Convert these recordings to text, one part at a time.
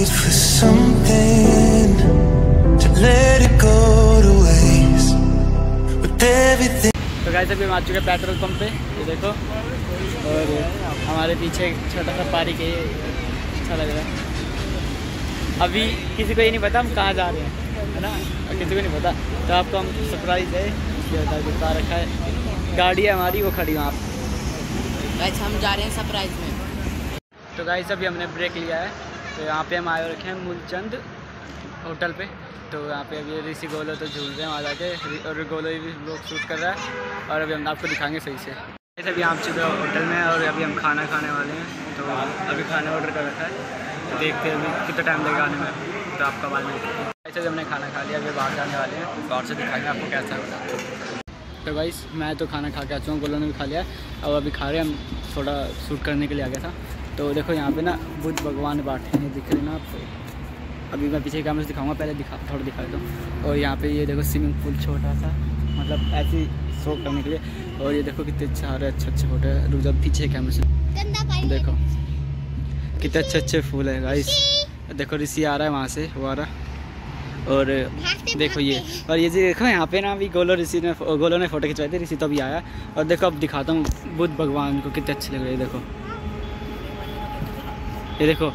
for something to let it go to waste with everything. तो guys अभी हम आ चुके हैं पेट्रोल पंप पे, ये देखो, और हमारे पीछे छोटा सा पार्क है, अच्छा लग रहा है। अभी किसी को ये नहीं पता हम कहाँ जा रहे हैं, है ना, किसी को नहीं पता, तो आपको हम सरप्राइज़ है इसलिए बता रखा है। गाड़ी है हमारी, वो खड़ी वहाँ पर। गाइस हम जा रहे हैं सरप्राइज़ में। तो गाइस अभी हमने ब्रेक लिया है, तो यहाँ पे हम आए रखे हैं मूलचंद होटल पे। तो यहाँ पे अभी ऋषि गोलो तो झूल रहे हैं वहाँ जाके, और गोलो भी लोग शूट कर रहा है, और अभी हम आपको दिखाएंगे सही से। जैसे अभी हम चुके हैं होटल में, और अभी हम खाना खाने वाले हैं। तो अभी खाना ऑर्डर कर रखा है, तो देखते हैं अभी कितना टाइम लगेगा आने में, तो आपका बाद में ऐसे भी हमने खाना खा लिया, अभी बाहर जाने वाले हैं, बाहर से दिखाएंगे आपको कैसा होगा। तो गाइस मैं तो खाना खा के आ चुका हूँ, गोलो ने भी खा लिया, और अभी खा रहे हैं हम, थोड़ा शूट करने के लिए आ गया था। तो देखो यहाँ पे ना बुद्ध भगवान बैठे हैं, दिख रहे हैं ना आपको। अभी मैं पीछे कैमरे से दिखाऊंगा, पहले थोड़ा दिखा दो। और यहाँ पे ये देखो स्विमिंग पूल छोटा सा, मतलब ऐसी शो करने के लिए। और ये देखो कितने सारे अच्छे फोटो है, रुक जाओ पीछे कैमरे से देखो कितने अच्छे फूल है गाइस। देखो ऋषि आ रहा है वहाँ से, वो आ रहा। और देखो ये, और ये देखो यहाँ पे ना अभी गोलो ने फ़ोटो खिंचवाए थे, ऋषि तो अभी आया। और देखो अब दिखाता हूँ बुद्ध भगवान को, कितने अच्छे लग रहे हैं, देखो ये देखो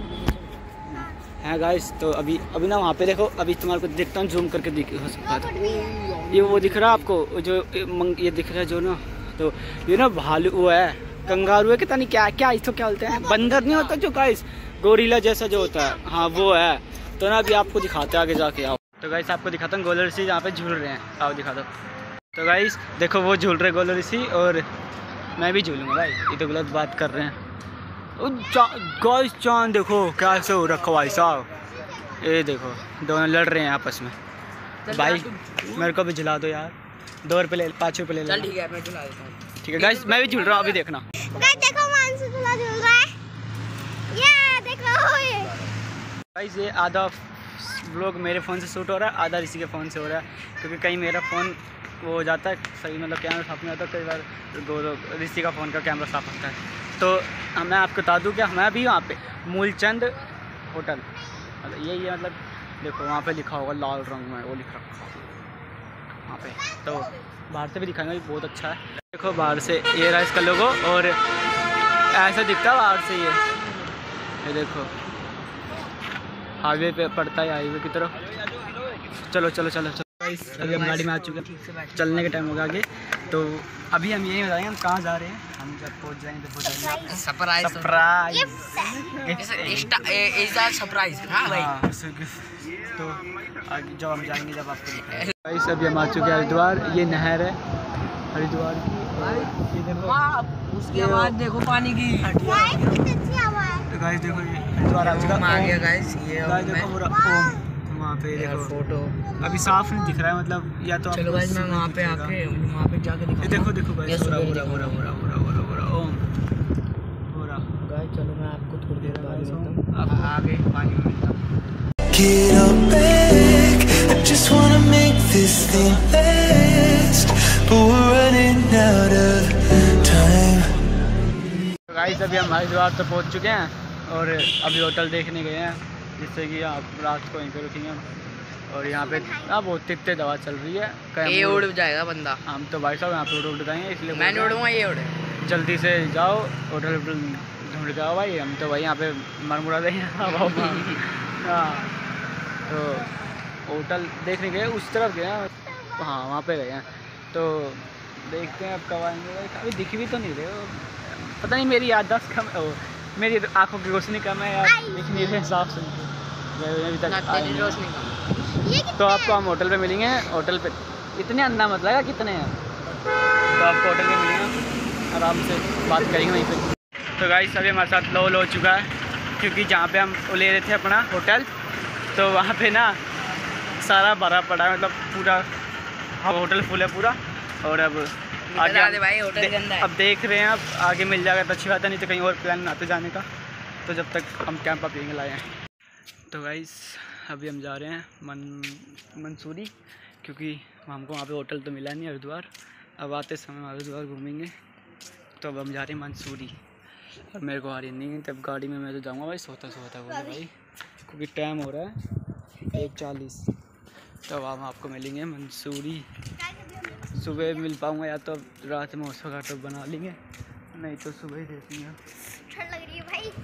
है गाइस। तो अभी ना वहाँ पे देखो, अभी तुम्हारे को देखता हूँ जूम करके हो सकता है, तो ये वो दिख रहा है आपको, जो ये दिख रहा है जो ना, तो ये ना भालू वो है, कंगारू है, पता नहीं क्या इसको क्या बोलते हैं, बंदर नहीं होता जो गाइस, गोरिल्ला जैसा जो होता है, हाँ वो है। तो ना अभी आपको दिखाते हैं आगे जाके, आओ। तो गाइस आपको दिखाता हूँ गोलो ऋषि जहाँ पे झूल रहे हैं, आओ दिखा दो। तो गाइस देखो वो झूल रहे गोलो ऋषि, और मैं भी झूलूँगा भाई, ये तो गलत बात कर रहे हैं। गाइस चांद देखो कैसे हो रखा भाई साहब, ये देखो दोनों लड़ रहे हैं आपस में। भाई मेरे को भी झुला दो यार, 2 रुपये ले, 5 रुपये ले लो। ठीक है मैं झुला देता हूँ। ठीक है गाइस मैं भी झूल रहा हूँ, अभी देखना। गाइस देखो मानसू झूला झूल रहा है, ये देखो ये। गाइस ये आधा व्लॉग मेरे फ़ोन से शूट हो रहा है, आधा ऋषि के फ़ोन से हो रहा है, क्योंकि कहीं मेरा फ़ोन वो हो जाता है सही, मतलब कैमरा साफ नहीं होता, कई बार ऋषि का फ़ोन का कैमरा साफ होता है। तो मैं आपको बता दूं कि मैं भी वहाँ पे मूलचंद होटल, मतलब यही है, मतलब देखो वहाँ पे लिखा होगा लाल रंग में, वो लिख रखा वहाँ पे। तो बाहर से भी दिखाएंगे, बहुत अच्छा है। देखो बाहर से ये रहा इसका लोगो, और ऐसा दिखता है बाहर से ये देखो हाईवे पे पड़ता है, हाईवे की तरफ। चलो चलो चलो चलो अभी हम गाड़ी में आ चुके हैं, चलने का टाइम होगा आगे। तो अभी हम यही बताएंगे हम कहाँ जा रहे हैं, हम जब पहुँच जाएंगे तो बताएंगे सरप्राइज सरप्राइज। तो आगे जब हम जाएंगे जब आपको दिखाएंगे। अभी हम आ चुके हैं हरिद्वार, ये नहर है हरिद्वार की, ये देखो उसकी आवाज़ देखो पानी की, तो गाइस देखो ये हरिद्वार आ चुका है गाइस, ये देखो पूरा वहाँ पे देखो फोटो अभी साफ नहीं दिख रहा है, मतलब या तो चलो गाइस मैं वहाँ पे आके वहाँ पे जाके दिखाऊंगा। देखो देखो गाइस पूरा ओम पूरा गाइस, चलो मैं आपको थोड़ी देर बाद मिलता हूँ, आगे पानी में मिलता हूँ। Get up back, I just wanna make this thing last, but we're running out of time. तो गाइस अभी हम हरिद्वार तो पहुँच चुके हैं, और अभी होटल देखने गए हैं, जिससे कि आप रात को यहीं पे रुकेंगे हम। और यहाँ पे बहुत तेज दवा चल रही है, ये उड़ जाएगा बंदा। हम तो भाई साहब यहाँ पे उड़ जाएंगे, इसलिए मैं उड़ूँगा, ये उड़े। जल्दी से जाओ होटल ढूंढ जाओ भाई, हम तो भाई यहाँ पे मरमुरा देंगे। हाँ तो होटल देखने गए, उस तरफ गए हैं, हाँ वहाँ पे गए हैं। तो देखते हैं अब कब आएंगे भाई, अभी दिख भी तो नहीं रहे हो, पता नहीं मेरी याददाश्त कम है, मेरी आंखों की रोशनी कम है या दिख नहीं रहे हिसाब से, अभी तक। तो आपको हम होटल पे मिलेंगे, होटल पे इतने अंदा मत लगा कितने हैं, तो आपको होटल पे मिलेंगे, आराम से बात करेंगे वहीं पे। तो गाइस अभी हमारे साथ लोल हो चुका है, क्योंकि जहाँ पे हम ले रहे थे अपना होटल, तो वहाँ पे ना सारा भरा पड़ा है, मतलब पूरा होटल फुल है पूरा। और अब आगे भाई होटल गंदा है, अब देख रहे हैं, अब आगे मिल जाएगा तो अच्छी बात है, नहीं तो कहीं और प्लान बनाते जाने का, तो जब तक हम कैंप अप लेंगे लाए हैं। तो गाइस अभी हम जा रहे हैं मंसूरी, क्योंकि हमको वहाँ पे होटल तो मिला नहीं हरिद्वार, अब आते समय हरिद्वार घूमेंगे। तो अब हम जा रहे हैं मंसूरी, और मेरे को आ रही नहीं, तब गाड़ी में मैं तो जाऊँगा भाई, सोता वो भाई क्योंकि टाइम हो रहा है 1:40। तो अब हम आपको मिलेंगे मंसूरी। सुबह मिल पाऊँगा या तो रात में उसका तो बना लेंगे, नहीं तो सुबह ही देखेंगे। ठंड लग रही है भाई।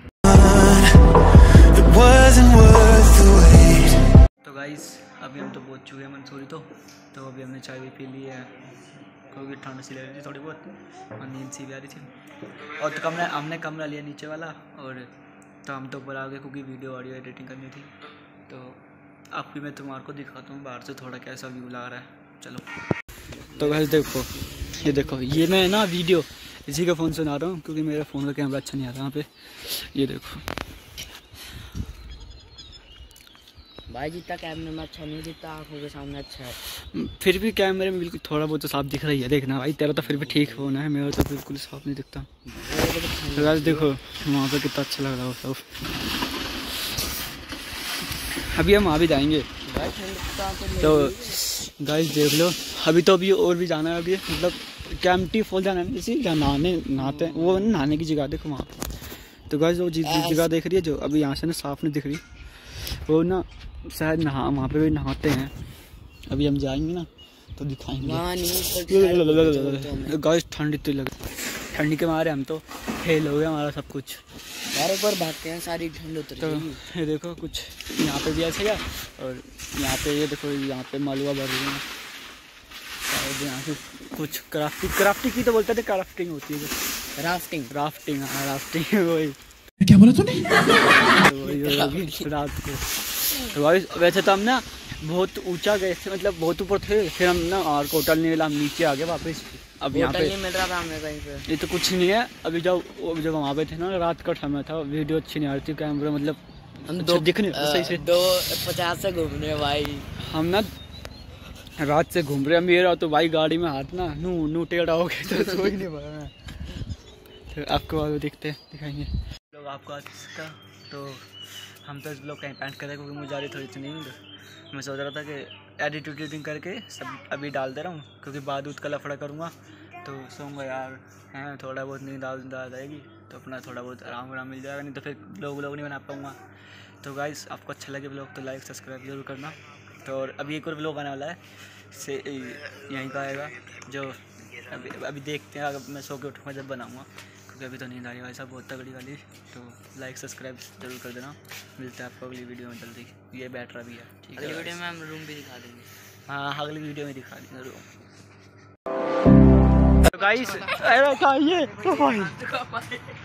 तो गाइस अभी हम तो पहुंच चुके हैं मंसूरी। तो अभी हमने चाय भी पी ली है क्योंकि ठंड सी लग रही थी थोड़ी बहुत और नींद सी भी आ रही थी। और तो हमने कमरा लिया नीचे वाला, और तो हम तो ऊपर आ गए क्योंकि वीडियो ऑडियो एडिटिंग करनी थी। तो अब भी मैं तुम्हारे को दिखाता हूँ बाहर से थोड़ा कैसा व्यू लग रहा है। चलो तो गाइस देखो, ये देखो, ये मैं ना वीडियो इसी के फ़ोन से बना रहा हूँ क्योंकि मेरा फ़ोन का कैमरा अच्छा नहीं आता यहाँ पे। ये देखो भाई, जितना कैमरे में अच्छा नहीं दिखता आंखों के सामने अच्छा है। फिर भी कैमरे में बिल्कुल थोड़ा बहुत तो साफ दिख रही है। देखना भाई, तेरा तो फिर भी ठीक होना है, मेरा तो बिल्कुल साफ नहीं दिखता। तो गाइस देखो वहाँ पे कितना अच्छा लग रहा है वो सब। अभी हम वहाँ भी जाएंगे। तो गाइस देख लो, अभी तो अभी और भी जाना है। अभी मतलब कैंपटी फॉल जाना है, जैसे जहाँ नहाते हैं वो नहाने की जगह देखो वहाँ पे। तो गाइस वो जिस जगह देख रही है जो अभी यहाँ से ना साफ नहीं दिख रही, वो ना शायद वहाँ पे भी नहाते हैं। अभी हम जाएंगे ना तो दिखाएंगे। गाइस ठंड इतनी लग, ठंडी के मारे हम तो फेल हो गया, हमारा सब कुछ। एक बार भागते हैं सारी ठंड उतर तो ये देखो कुछ यहाँ पे भी ऐसे है, और यहाँ पे ये देखो यहाँ पे मालवा भर रही है। और यहाँ से कुछ क्राफ्टिंग की तो बोलते थे, क्राफ्टिंग होती है राफ्टिंग। हाँ राफ्टिंग वही। क्या बोला तूने? रात को तो वैसे तो हम ना बहुत ऊंचा गए थे, मतलब बहुत ऊपर थे, फिर हम ना और होटल नहीं मिला, हम नीचे आ गए वापस। अब यहाँ पे नहीं मिल रहा था हमें कहीं पे। ये तो कुछ नहीं है। अभी जब वहाँ पे थे ना, रात का समय था, वीडियो अच्छी नहीं आ रही थी, कैमरा मतलब हम अच्छा दिखने सही से 2:50 से घूम रहे भाई। हम ना रात से घूम रहे हैं। मेरा तो भाई गाड़ी में हाथ ना नू टेढ़ा हो गया, तो सो ही नहीं पाया मैं। तो आपको बाद दिखाएंगे लोग आपको आज का। तो हम तो इस ब्लॉग कहीं पेंट करें क्योंकि मुझे आ रही थोड़ी सी नींद। मैं सोच रहा था कि एडिटिंग करके सब अभी डाल दे रहा हूँ क्योंकि बाद का लफड़ा करूँगा तो सोऊंगा यार। हैं थोड़ा बहुत नींद आ जाएगी तो अपना थोड़ा बहुत आराम मिल जाएगा, नहीं तो फिर ब्लॉग नहीं बना पाऊँगा। तो गाइस आपको अच्छा लगे ब्लॉग तो लाइक सब्सक्राइब जरूर करना। तो और अभी एक और ब्लॉग आने वाला है से यहीं का आएगा, जो अभी देखते हैं। अगर मैं सो के उठूँगा जब बनाऊँगा, क्योंकि अभी तो नींद आ रही है भाई साहब बहुत तगड़ी वाली। तो लाइक सब्सक्राइब जरूर कर देना। मिलते हैं आपको अगली वीडियो में जल्दी। ये बैटरा भी है, ठीक है। अगली वीडियो में हम रूम भी दिखा देंगे। हाँ अगली वीडियो में दिखा देंगे रूम। तो गाइस अरे